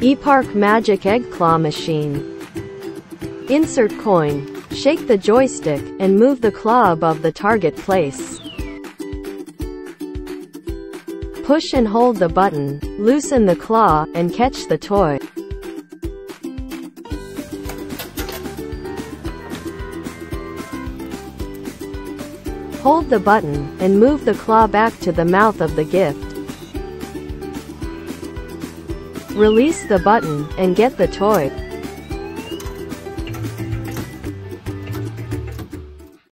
EPARK Magic Egg Claw Machine. Insert coin. Shake the joystick, and move the claw above the target place. Push and hold the button, loosen the claw, and catch the toy. Hold the button, and move the claw back to the mouth of the gift. Release the button, and get the toy.